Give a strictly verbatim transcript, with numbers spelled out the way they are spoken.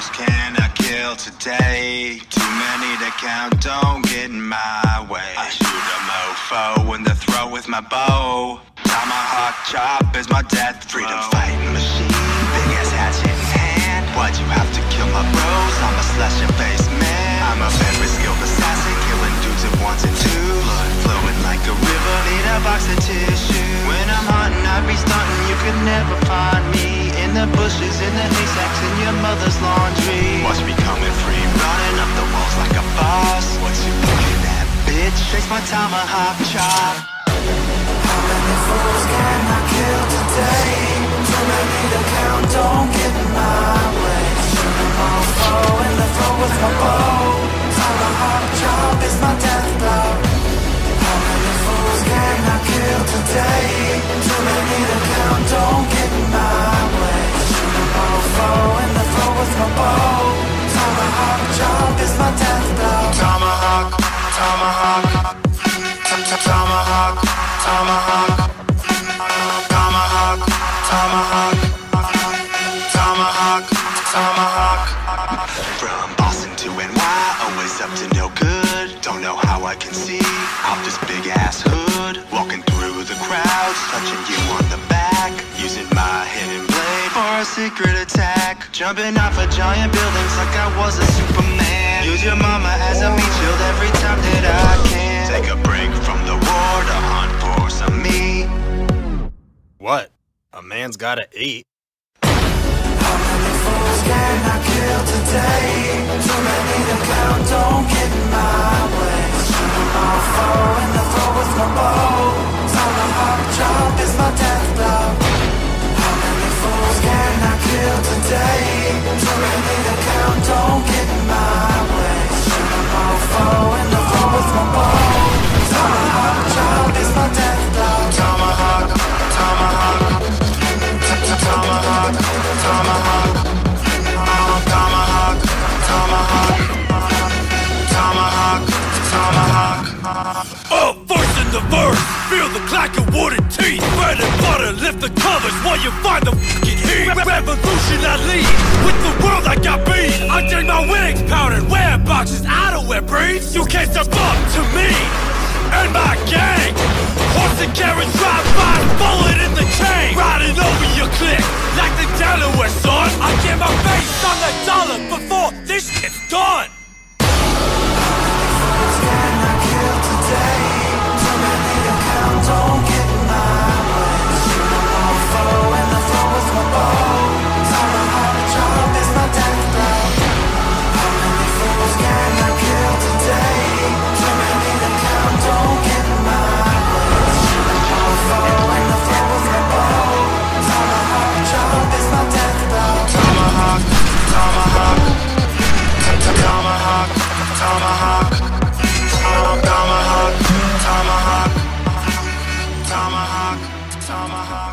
fools can I kill today? Too many to count, don't get in my way. I shoot a mofo in the throat with my bow. Tomahawk chop is my death. Freedom fighting machine, big ass hatchet in hand. Why'd you have to kill my bros? I'm a slash your face man. I'm a very skilled assassin, killing dudes at once and two. Blood flowing like a river, need a box of tissue. When I'm hunting, I be stunting, you could never find me. In the bushes, in the haystacks, in your mother's laundry. Watch me coming free, running up the walls like a boss. What you looking at, bitch? Chase my tomahawk chop. How many fools can I kill today? Too many to count, don't get in my way. Shoot them all foe in the throat with my bow. Tomahawk chop is my death blow. How many fools can I kill today? Too many to count, don't get in my way. Shoot them all foe in the throat with my bow. Tomahawk chop is my death blow. Tomahawk, tomahawk, tomahawk, tomahawk, tomahawk, tomahawk, tomahawk, tomahawk. From Boston to N Y, always up to no good. Don't know how I can see out this big ass hood. Walking through the crowds, touching you on the back, using my hidden blade for a secret attack. Jumping off of giant buildings like I was a Superman. Use your mama as a meat shield every time that I can. Take a break from the war to hunt for some meat. What? A man's gotta eat. How many fools can I kill today? Too many to count, don't get in my way. Shoot them all foe in the throat with my bow. Tomahawk chop is my death blow. How many fools can I kill today? Too many to count, don't get in my way. Shoot them all foe in the throat with my bow. Tomahawk chop is my death blow. Tomahawk, tomahawk, tomahawk, tomahawk, tomahawk, tomahawk, tomahawk, tomahawk. Up first in the verse, feel the clack of wooden teeth. Bread and butter, lift the covers while you find the fucking heat. Revolution I lead, with the world I got beat. I drink my wigs, powdered wear boxes, I don't wear briefs. You can't step up to me and my gang. Horse and carriage drive by, bullet in the chain. Riding over your clique like the Delaware son. I get my face on the dollar before this shit's done. Can I kill today? Too many to count, don't get in my way. Shoot them all foe in the throat with my bow. Tomahawk chop is my death blow. How many fools can I kill today? Too many to count, don't get in my way. Shoot them all foe in the throat with my bow. Tomahawk chop is my death blow. Tomahawk, tomahawk, tomahawk, tomahawk, tomahawk, tomahawk, tomahawk, tomahawk.